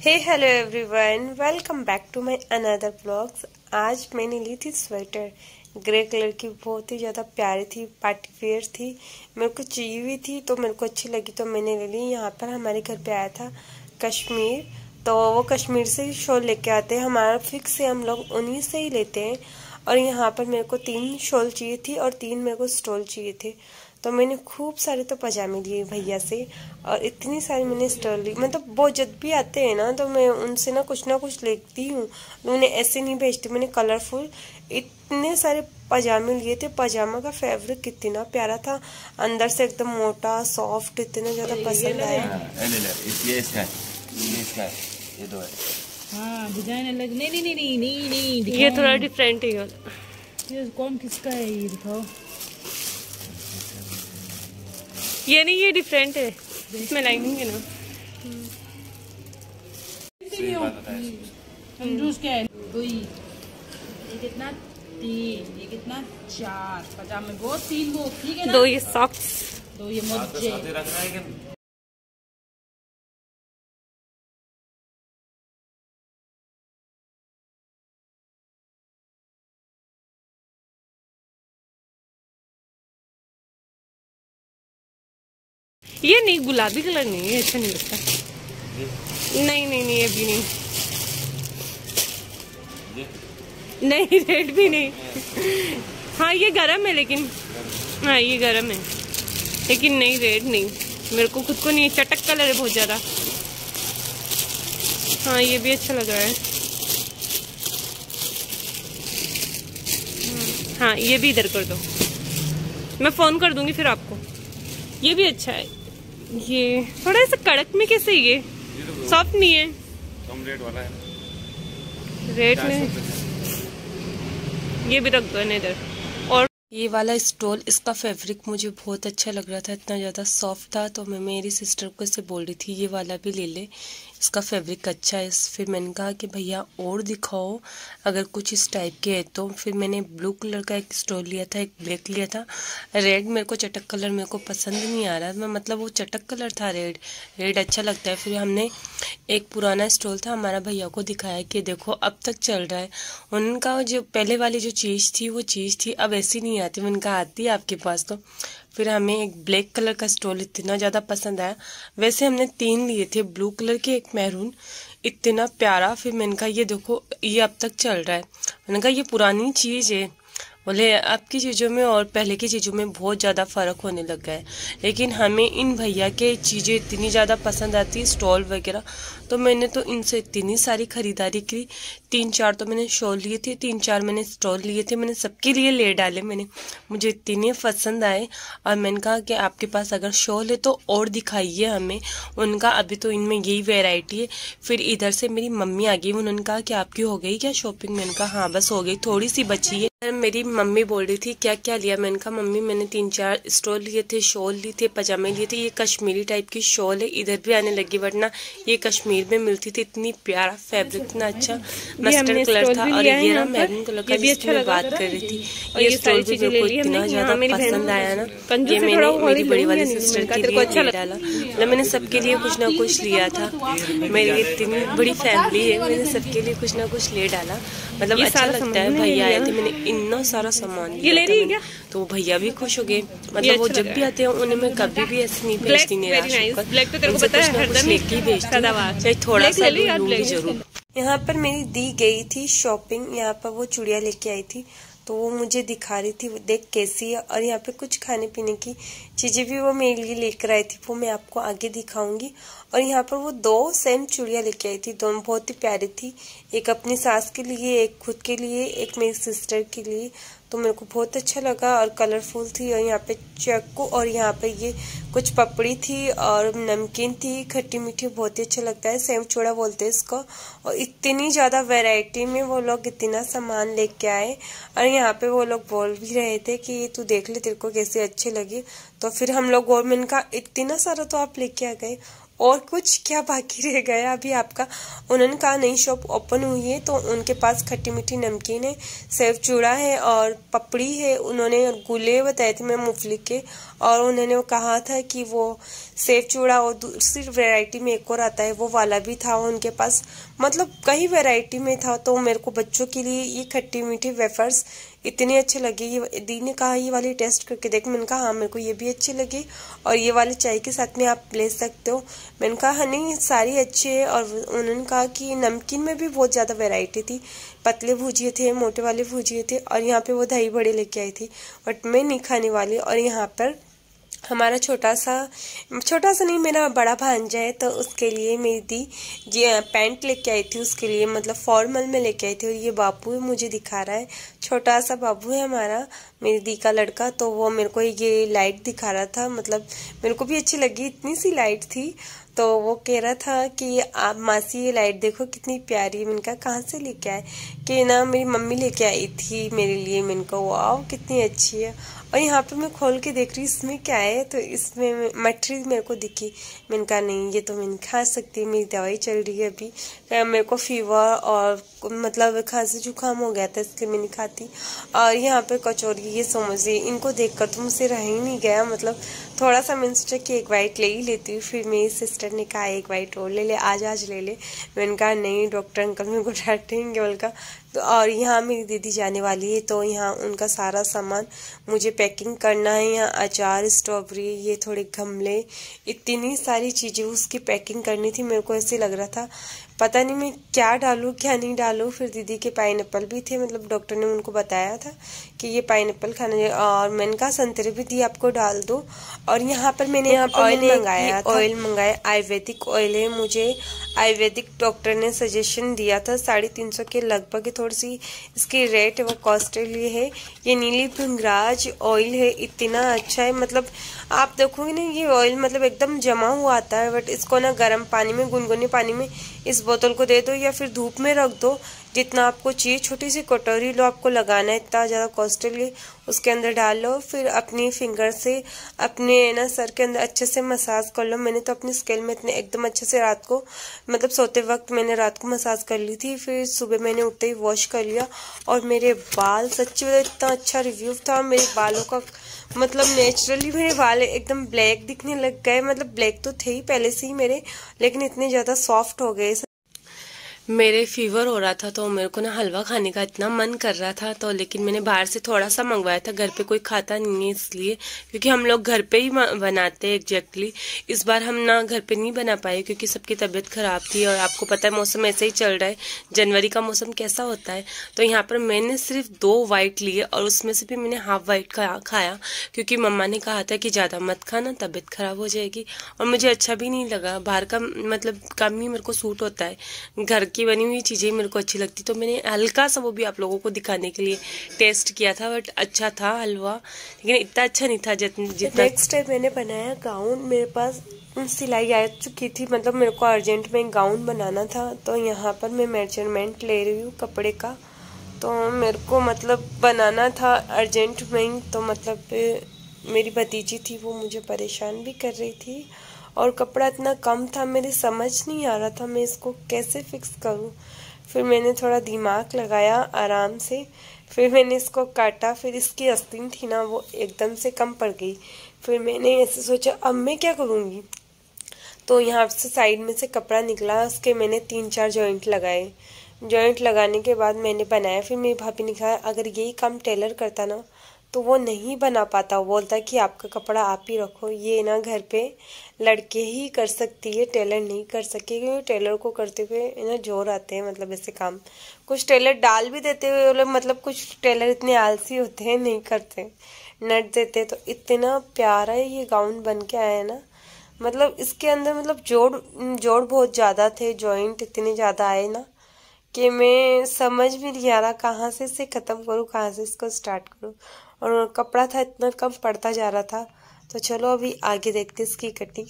Hey hello everyone, welcome back to my another blogs. आज मैंने ली थी स्वेटर ग्रे कलर की, बहुत ही ज़्यादा प्यारी थी, पार्टी वेयर थी। मेरे को चाहिए हुई थी तो मेरे को अच्छी लगी तो मैंने ले ली। यहाँ पर हमारे घर पे आया था कश्मीर, तो वो कश्मीर से ही शॉल लेके आते हैं। हमारा फिक्स है, हम लोग उन्हीं से ही लेते हैं। और यहाँ पर मेरे को 3 शॉल चाहिए थी और 3 मेरे को स्टॉल चाहिए थे। तो मैंने खूब सारे तो पजामे लिए भैया से और इतनी सारी मैंने स्टॉल ली। मतलब वो जब भी आते हैं ना तो मैं उनसे ना कुछ लेती हूँ, उन्हें ऐसे नहीं भेजती। मैंने कलरफुल इतने सारे पजामे लिए थे। पजामा का फैब्रिक कितना प्यारा था, अंदर से एकदम मोटा सॉफ्ट, इतना ज्यादा पसंद आया। ये दो है। हाँ, डिजाइन अलग। नहीं ये थोड़ा डिफरेंट है। ये कौन किसका है, ये दिखाओ। ये नहीं, ये डिफरेंट है, इसमें लाइनिंग है ना। जूस क्या है? ये कितना 3, ये कितना 4 पजामे, वो 3 वो ठीक है ना। 2 ये सॉक्स, 2 ये मोजे। ये नहीं, गुलाबी कलर नहीं है, अच्छा नहीं लगता। नहीं, ये भी नहीं। नहीं, रेड भी नहीं। हाँ ये गरम है, लेकिन हाँ ये गरम है, लेकिन नहीं रेड नहीं। मेरे को खुद को नहीं, चटक कलर है बहुत ज्यादा। हाँ ये भी अच्छा लग रहा है। हाँ ये भी इधर कर दो, मैं फोन कर दूंगी फिर आपको। ये भी अच्छा है। ये थोड़ा ऐसा कड़क में कैसे, ये सॉफ्ट नहीं है, कम रेट वाला है। रेट में ये भी रख दो इधर। और ये वाला स्टॉल, इसका फैब्रिक मुझे बहुत अच्छा लग रहा था, इतना ज़्यादा सॉफ्ट था। तो मैं मेरी सिस्टर को इससे बोल रही थी ये वाला भी ले ले, इसका फैब्रिक अच्छा है। फिर मैंने कहा कि भैया और दिखाओ अगर कुछ इस टाइप के है तो। फिर मैंने ब्लू कलर का एक स्टॉल लिया था, एक ब्लैक लिया था। रेड मेरे को चटक कलर मेरे को पसंद नहीं आ रहा, मैं मतलब वो चटक कलर था, रेड अच्छा लगता है। फिर हमने एक पुराना स्टॉल था हमारा, भैया को दिखाया कि देखो अब तक चल रहा है। उनका जो पहले वाली जो चीज़ थी वो चीज़ थी, अब ऐसी नहीं आती। उनका आती है आपके पास तो। फिर हमें एक ब्लैक कलर का स्टॉल इतना ज़्यादा पसंद आया। वैसे हमने 3 लिए थे, ब्लू कलर के, एक मैरून, इतना प्यारा। फिर मैंने कहा ये देखो ये अब तक चल रहा है। मैंने कहा ये पुरानी चीज़ है। बोले आपकी चीज़ों में और पहले की चीज़ों में बहुत ज़्यादा फ़र्क होने लग गया है, लेकिन हमें इन भैया के चीज़ें इतनी ज़्यादा पसंद आती है, स्टॉल वगैरह। तो मैंने तो इनसे इतनी सारी ख़रीदारी की। 3-4 तो मैंने शॉल लिए थे, 3-4 मैंने स्टॉल लिए थे, मैंने सबके लिए ले डाले। मुझे इतने पसंद आए और मैंने कहा कि आपके पास अगर शॉल है तो और दिखाइए हमें। उनका अभी तो इनमें यही वैरायटी है। फिर इधर से मेरी मम्मी आ गई, उन्होंने कहा कि आपकी हो गई क्या शॉपिंग? मैंने कहा हाँ बस हो गई, थोड़ी सी बची है। मेरी मम्मी बोल रही थी क्या क्या लिया? मैंने कहा मम्मी मैंने 3-4 स्टॉल लिए थे, शॉल लिए थे, पजामे लिए थे। ये कश्मीरी टाइप की शॉल है, इधर भी आने लगी, वरना ये कश्मीर में मिलती थी। इतनी प्यारा फैब्रिक, इतना अच्छा मस्टर्ड कलर था। और ये ना मैरून कलर का, जिसकी मैं बात कर रही थी, ये स्टॉल भी मेरे को इतना ज्यादा पसंद आया ना। ये मैंने मेरी बड़ी वाली सिस्टर के लिए ले डाला, मतलब मैंने सबके लिए कुछ ना कुछ लिया था। मेरी इतनी बड़ी फैमिली है, मैंने सबके लिए कुछ ना कुछ ले डाला। मतलब अच्छा लगता है। भैया आए थे, मैंने इतना सारा सामान लिया था, तो भैया भी खुश हो गए। मतलब वो जब भी आते हैं उन्हें मैं कभी भी ऐसे नहीं भेजती निराश होकर, कुछ लेके ही भेजती हूँ, चाहे थोड़ा सा लूंगी जरूर। यहाँ पर मेरी दी गई थी शॉपिंग, यहाँ पर वो चूड़िया लेके आई थी तो वो मुझे दिखा रही थी, देख कैसी है। और यहाँ पे कुछ खाने पीने की चीजें भी वो मेरे लिए लेकर आई थी, वो मैं आपको आगे दिखाऊंगी। और यहाँ पर वो 2 सेम चूड़िया लेके आई थी, दोनों बहुत ही प्यारी थी। एक अपनी सास के लिए, एक खुद के लिए, एक मेरी सिस्टर के लिए। तो मेरे को बहुत अच्छा लगा और कलरफुल थी। और यहाँ पे चक्कू और यहाँ पे ये कुछ पपड़ी थी और नमकीन थी, खट्टी मीठी, बहुत ही अच्छा लगता है। सेव चूड़ा बोलते हैं इसको। और इतनी ज्यादा वैरायटी में वो लोग इतना सामान लेके आए। और यहाँ पे वो लोग बोल भी रहे थे कि तू देख ले तेरे को कैसे अच्छे लगे। तो फिर हम लोग और मैंने कहा इतना सारा तो आप लेके आ गए, और कुछ क्या बाकी रह गया अभी आपका। उन्होंने कहा नई शॉप ओपन हुई है तो उनके पास खट्टी मीठी नमकीन है, सेव चूड़ा है और पपड़ी है। उन्होंने गुले बताए थे मैं मूंगफली के, और उन्होंने वो कहा था कि वो सेव चूड़ा और दूसरी वैरायटी में एक और आता है वो वाला भी था उनके पास, मतलब कई वैरायटी में था। तो मेरे को बच्चों के लिए ये खट्टी मीठी वेफर्स इतने अच्छे लगे। ये दी ने कहा ये वाली टेस्ट करके देख, मैंने कहा हाँ मेरे को ये भी अच्छी लगी और ये वाले चाय के साथ में आप ले सकते हो। मैंने कहा हाँ नहीं सारी अच्छी है। और उन्होंने कहा कि नमकीन में भी बहुत ज़्यादा वैरायटी थी, पतले भुजिए थे, मोटे वाले भुजिए थे, और यहाँ पे वो दही बड़े लेके आई थी बट मैं नहीं खाने वाली। और यहाँ पर हमारा छोटा सा नहीं मेरा बड़ा भांजा है तो उसके लिए मेरी दी ये पैंट लेके आई थी, उसके लिए मतलब फॉर्मल में लेके आई थी। और ये बाबू मुझे दिखा रहा है, छोटा सा बाबू है हमारा मेरी दी का लड़का, तो वो मेरे को ये लाइट दिखा रहा था। मतलब मेरे को भी अच्छी लगी, इतनी सी लाइट थी। तो वो कह रहा था कि आप मासी ये लाइट देखो कितनी प्यारी है। मैंने कहा कहाँ से लेके आए, कि ना मेरी मम्मी लेके आई थी मेरे लिए। मैंने कहा वाह कितनी अच्छी है। और यहाँ पे मैं खोल के देख रही इसमें क्या है, तो इसमें मठरी मेरे को दिखी। मैंने कहा नहीं ये तो मैं नहीं खा सकती, मेरी दवाई चल रही है अभी, मेरे को फीवर और मतलब खांसी जुकाम हो गया था इसलिए मैं नहीं खाती। और यहाँ पे कचौरी ये समोसे इनको देखकर तो मुझसे रह ही नहीं गया। मतलब थोड़ा सा मैंने सोचा कि एक बाइट ले ही लेती हूँ। फिर मेरी सिस्टर ने कहा एक बाइट और ले ले, आज ले ले। मैंने कहा नहीं डॉक्टर अंकल मेरे को डांटेंगे बोल का। तो और यहाँ मेरी दीदी जाने वाली है तो यहाँ उनका सारा सामान मुझे पैकिंग करना है। यहाँ अचार, स्ट्रॉबेरी, ये थोड़े गमले, इतनी सारी चीज़ें उसकी पैकिंग करनी थी। मेरे को ऐसे लग रहा था पता नहीं मैं क्या डालूँ क्या नहीं डालूँ। फिर दीदी के पाइनएप्पल भी थे, मतलब डॉक्टर ने उनको बताया था कि ये पाइनएप्पल खाना है, और मैंने कहा संतरे भी दी आपको डाल दो। और यहाँ पर मैंने ऑयल मंगाया था, ऑयल मंगाया आयुर्वेदिक ऑयल है। मुझे आयुर्वेदिक डॉक्टर ने सजेशन दिया था 350 के लगभग, थोड़ी सी इसकी रेट है वो कॉस्टली है। ये नीली भृंगराज ऑयल है, इतना अच्छा है। मतलब आप देखोगे ना ये ऑयल मतलब एकदम जमा हुआ आता है, बट इसको ना गर्म पानी में गुनगुने पानी में इस बोतल को दे दो या फिर धूप में रख दो जितना आपको चाहिए। छोटी सी कटोरी लो, आपको लगाना है, इतना ज़्यादा कॉस्टली, उसके अंदर डाल लो। फिर अपनी फिंगर से अपने ना सर के अंदर अच्छे से मसाज कर लो। मैंने तो अपनी स्केल में इतने एकदम अच्छे से रात को मतलब सोते वक्त मैंने रात को मसाज कर ली थी। फिर सुबह मैंने उठते ही वॉश कर लिया। और मेरे बाल सच्ची में इतना अच्छा रिव्यू था मेरे बालों का, मतलब नेचुरली मेरे बाल एकदम ब्लैक दिखने लग गए। मतलब ब्लैक तो थे ही पहले से ही मेरे, लेकिन इतने ज़्यादा सॉफ्ट हो गए। मेरे फीवर हो रहा था तो मेरे को ना हलवा खाने का इतना मन कर रहा था, तो लेकिन मैंने बाहर से थोड़ा सा मंगवाया था, घर पे कोई खाता नहीं है इसलिए, क्योंकि हम लोग घर पे ही बनाते हैं एग्जैक्टली। इस बार हम ना घर पे नहीं बना पाए क्योंकि सबकी तबीयत खराब थी, और आपको पता है मौसम ऐसे ही चल रहा है, जनवरी का मौसम कैसा होता है। तो यहाँ पर मैंने सिर्फ 2 वाइट लिए और उसमें से भी मैंने हाफ वाइट खाया क्योंकि मम्मा ने कहा था कि ज़्यादा मत खाना, तबीयत खराब हो जाएगी। और मुझे अच्छा भी नहीं लगा, बाहर का मतलब कम ही मेरे को सूट होता है, घर की बनी हुई चीज़ें मेरे को अच्छी लगती। तो मैंने हल्का सा वो भी आप लोगों को दिखाने के लिए टेस्ट किया था, बट अच्छा था हलवा, लेकिन इतना अच्छा नहीं था जितना। नेक्स्ट टाइम मैंने बनाया गाउन, मेरे पास सिलाई आ चुकी थी, मतलब मेरे को अर्जेंट में गाउन बनाना था। तो यहाँ पर मैं मेजरमेंट ले रही हूँ कपड़े का, तो मेरे को मतलब बनाना था अर्जेंट में ही। तो मतलब मेरी भतीजी थी वो मुझे परेशान भी कर रही थी, और कपड़ा इतना कम था मेरे समझ नहीं आ रहा था मैं इसको कैसे फिक्स करूं। फिर मैंने थोड़ा दिमाग लगाया आराम से, फिर मैंने इसको काटा। फिर इसकी आस्तीन थी ना वो एकदम से कम पड़ गई। फिर मैंने ऐसे सोचा अब मैं क्या करूंगी, तो यहाँ से साइड में से कपड़ा निकला, उसके मैंने 3-4 जॉइंट लगाए। जॉइंट लगाने के बाद मैंने बनाया। फिर मेरी भाभी ने कहा अगर यही काम टेलर करता ना तो वो नहीं बना पाता, वो बोलता कि आपका कपड़ा आप ही रखो, ये ना घर पे लड़के ही कर सकती है, टेलर नहीं कर सके, क्योंकि टेलर को करते हुए ना जोर आते हैं, मतलब ऐसे काम कुछ टेलर डाल भी देते हुए, मतलब कुछ टेलर इतने आलसी होते हैं नहीं करते, नट देते। तो इतना प्यारा है ये गाउन बन के आया है ना, मतलब इसके अंदर मतलब जोड़ बहुत ज़्यादा थे, जॉइंट इतने ज़्यादा आए ना कि मैं समझ भी नहीं आ रहा कहाँ से इसे ख़त्म करूँ, कहाँ से इसको स्टार्ट करूँ। और कपड़ा था इतना कम पड़ता जा रहा था। तो चलो अभी आगे देखते इसकी कटिंग।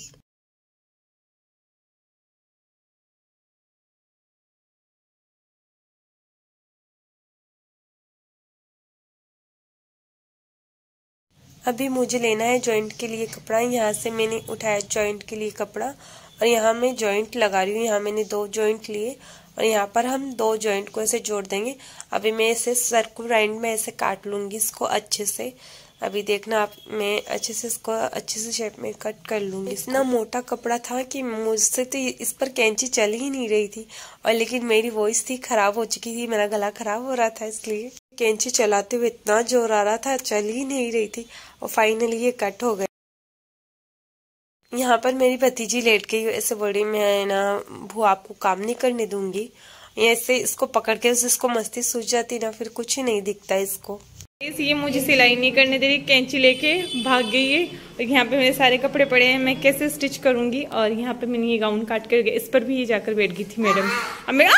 अभी मुझे लेना है जॉइंट के लिए कपड़ा। यहाँ से मैंने उठाया जॉइंट के लिए कपड़ा और यहाँ मैं जॉइंट लगा रही हूँ। यहाँ मैंने 2 जॉइंट लिए और यहाँ पर हम 2 जॉइंट को ऐसे जोड़ देंगे। अभी मैं इसे सर्कल राउंड में ऐसे काट लूंगी इसको अच्छे से। अभी देखना आप, मैं अच्छे से इसको अच्छे से शेप में कट कर लूंगी। इतना मोटा कपड़ा था कि मुझसे तो इस पर कैंची चल ही नहीं रही थी, और लेकिन मेरी वॉइस थी खराब हो चुकी थी, मेरा गला खराब हो रहा था, इसलिए कैंची चलाते हुए इतना जोर आ रहा था, चल ही नहीं रही थी, और फाइनली ये कट हो गए। यहाँ पर मेरी भतीजी लेट गई ऐसे बड़ी, मैं ना वो आपको काम नहीं करने दूंगी। ऐसे इसको पकड़ के इसको मस्ती सूझ जाती ना, फिर कुछ ही नहीं दिखता इसको। ये मुझे सिलाई नहीं करने दे रही, कैंची लेके भाग गई है। और यहाँ पे मेरे सारे कपड़े पड़े हैं, मैं कैसे स्टिच करूंगी। और यहाँ पे मैंने ये गाउन काट कर इस पर भी जाकर बैठ गई थी मैडम। अब मैं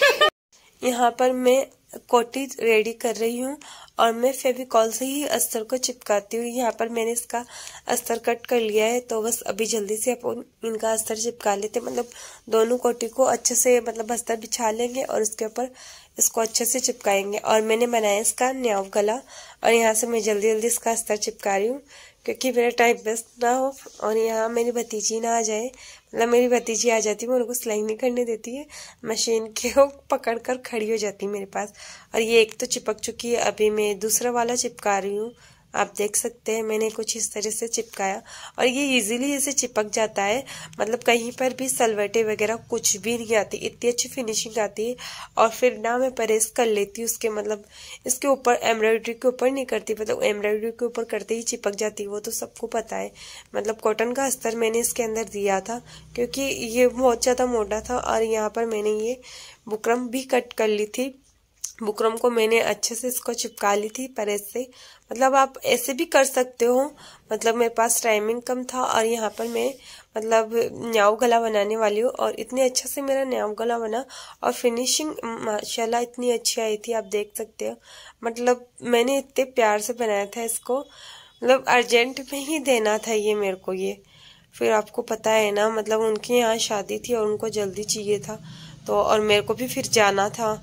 यहाँ पर मैं कोटी रेडी कर रही हूँ और मैं फेविकॉल से ही अस्तर को चिपकाती हूँ। यहाँ पर मैंने इसका अस्तर कट कर लिया है, तो बस अभी जल्दी से अपन इनका अस्तर चिपका लेते, मतलब दोनों कोटी को अच्छे से मतलब अस्तर बिछा लेंगे और उसके ऊपर इसको अच्छे से चिपकाएंगे। और मैंने बनाया इसका न्याव गला, और यहाँ से मैं जल्दी जल्दी इसका अस्तर चिपका रही हूँ क्योंकि मेरा टाइम वेस्ट ना हो और यहाँ मेरी भतीजी ना आ जाए। मतलब मेरी भतीजी आ जाती है, मैं उनको सिलाई नहीं करने देती है, मशीन को पकड़ कर खड़ी हो जाती है मेरे पास। और ये एक तो चिपक चुकी है, अभी मैं दूसरा वाला चिपका रही हूँ। आप देख सकते हैं मैंने कुछ इस तरह से चिपकाया और ये इजीली ऐसे चिपक जाता है, मतलब कहीं पर भी सलवटे वगैरह कुछ भी नहीं आती, इतनी अच्छी फिनिशिंग आती है। और फिर ना मैं प्रेस कर लेती हूँ उसके, मतलब इसके ऊपर एम्ब्रॉयडरी के ऊपर नहीं करती, मतलब एम्ब्रॉयडरी के ऊपर करते ही चिपक जाती है, वो तो सबको पता है। मतलब कॉटन का अस्तर मैंने इसके अंदर दिया था क्योंकि ये बहुत ज्यादा मोटा था। और यहाँ पर मैंने ये बुकरम भी कट कर ली थी, बुकरम को मैंने अच्छे से इसको चिपका ली थी प्रेस से। मतलब आप ऐसे भी कर सकते हो, मतलब मेरे पास टाइमिंग कम था और यहाँ पर मैं मतलब न्याव गला बनाने वाली हूँ और इतने अच्छे से मेरा न्याव गला बना और फिनिशिंग माशाल्लाह इतनी अच्छी आई थी, आप देख सकते हो। मतलब मैंने इतने प्यार से बनाया था इसको, मतलब अर्जेंट में ही देना था ये मेरे को ये। फिर आपको पता है ना, मतलब उनके यहाँ शादी थी और उनको जल्दी चाहिए था, तो और मेरे को भी फिर जाना था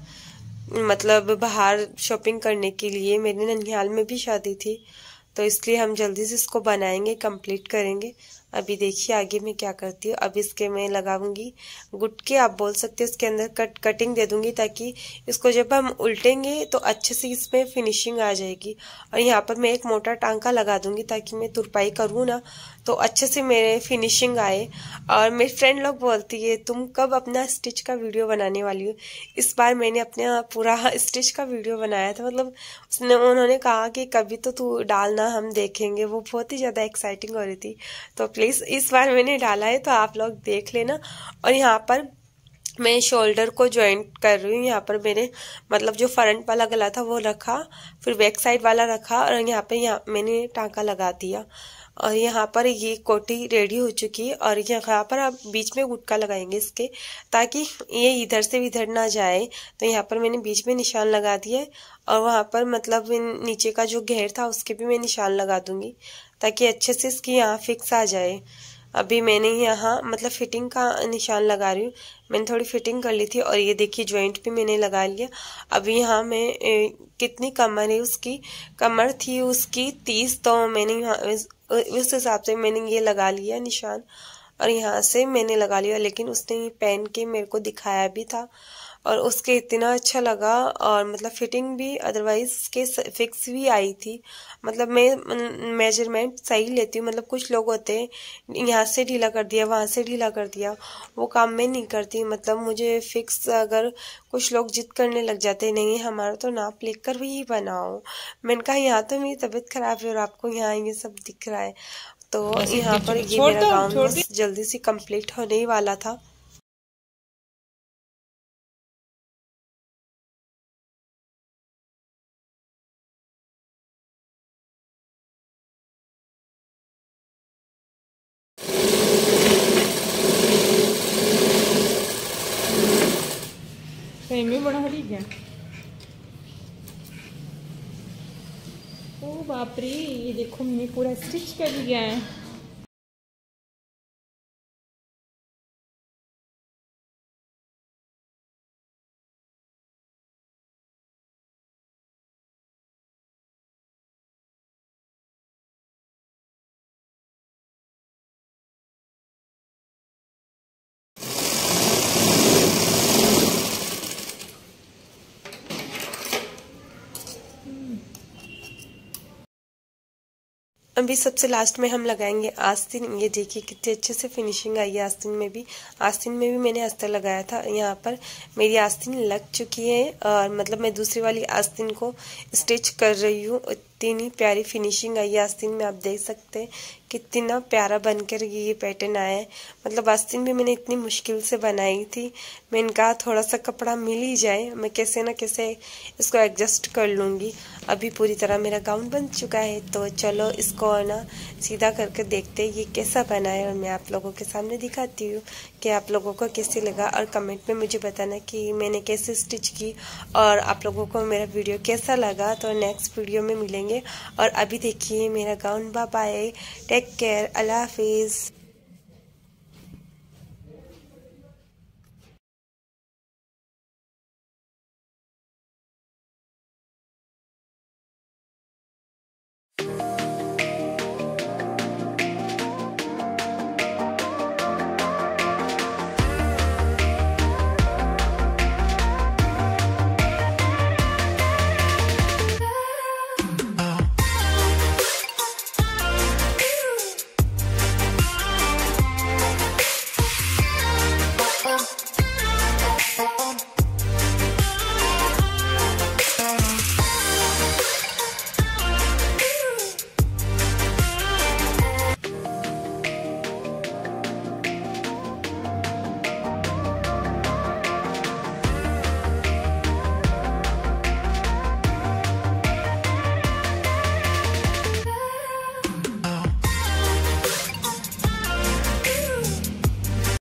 मतलब बाहर शॉपिंग करने के लिए। मेरे ननिहाल में भी शादी थी, तो इसलिए हम जल्दी से इसको बनाएंगे, कंप्लीट करेंगे। अभी देखिए आगे मैं क्या करती हूँ। अब इसके मैं लगाऊंगी गुटके, आप बोल सकते हो, इसके अंदर कटिंग दे दूंगी ताकि इसको जब हम उल्टेंगे तो अच्छे से इसमें फिनिशिंग आ जाएगी। और यहाँ पर मैं एक मोटा टांका लगा दूंगी ताकि मैं तुरपाई करूँ ना तो अच्छे से मेरे फिनिशिंग आए। और मेरी फ्रेंड लोग बोलती है तुम कब अपना स्टिच का वीडियो बनाने वाली हो। इस बार मैंने अपना पूरा स्टिच का वीडियो बनाया था, मतलब उन्होंने कहा कि कभी तो तू डालना, हम देखेंगे। वो बहुत ही ज्यादा एक्साइटिंग हो रही थी, तो प्लीज इस बार मैंने डाला है तो आप लोग देख लेना। और यहाँ पर मैं शोल्डर को ज्वाइंट कर रही हूँ। यहाँ पर मैंने मतलब जो फ्रंट वाला गला था वो रखा, फिर बैक साइड वाला रखा और यहाँ मैंने टांका लगा दिया। और यहाँ पर ये कोटी रेडी हो चुकी है और यहाँ पर आप बीच में गुटका लगाएंगे इसके, ताकि ये इधर से इधर ना जाए। तो यहाँ पर मैंने बीच में निशान लगा दिया है और वहां पर मतलब नीचे का जो घेर था उसके भी मैं निशान लगा दूंगी ताकि अच्छे से इसकी यहाँ फिक्स आ जाए। अभी मैंने यहाँ मतलब फिटिंग का निशान लगा रही हूँ, मैंने थोड़ी फिटिंग कर ली थी और ये देखिए ज्वाइंट भी मैंने लगा लिया। अभी यहाँ मैं कितनी कमर है उसकी, कमर थी उसकी 30, तो मैंने यहाँ उस हिसाब से मैंने ये लगा लिया निशान और यहाँ से मैंने लगा लिया। लेकिन उसने ये पहन के मेरे को दिखाया भी था और उसके इतना अच्छा लगा और मतलब फिटिंग भी अदरवाइज के फिक्स भी आई थी। मतलब मैं मेजरमेंट सही लेती हूँ, मतलब कुछ लोग होते हैं यहाँ से ढीला कर दिया वहां से ढीला कर दिया, वो काम मैं नहीं करती। मतलब मुझे फिक्स, अगर कुछ लोग जिद करने लग जाते हैं नहीं हमारा तो नाप लेकर भी बनाओ, मैंने कहा यहाँ तो मेरी तबीयत खराब है और आपको यहाँ ये सब दिख रहा है। तो यहाँ पर ये मेरा गाउन बस जल्दी से कंप्लीट होने ही वाला था। में बड़ा हरी गया। ओ बाप रे, ये देखो मैंने पूरा स्टिच कर लिया है। अभी सबसे लास्ट में हम लगाएंगे आस्तीन। ये देखिए कितने अच्छे से फिनिशिंग आई है आस्तीन में भी। आस्तीन में भी मैंने अस्तर लगाया था। यहाँ पर मेरी आस्तीन लग चुकी है और मतलब मैं दूसरी वाली आस्तीन को स्टिच कर रही हूँ। इतनी प्यारी फिनिशिंग आई है आस्तीन में, आप देख सकते हैं कितना प्यारा बनकर ये पैटर्न आया है। मतलब आस्तीन भी मैंने इतनी मुश्किल से बनाई थी। मैंने कहा थोड़ा सा कपड़ा मिल ही जाए, मैं कैसे ना कैसे इसको एडजस्ट कर लूँगी। अभी पूरी तरह मेरा गाउन बन चुका है, तो चलो इसको ना सीधा करके देखते हैं ये कैसा बना है और मैं आप लोगों के सामने दिखाती हूँ कि आप लोगों को कैसे लगा। और कमेंट में मुझे बताना कि मैंने कैसे स्टिच की और आप लोगों को मेरा वीडियो कैसा लगा। तो नेक्स्ट वीडियो में मिलेंगे। और अभी देखिए मेरा gown. Bye bye, take care, अल्लाह हाफिज़।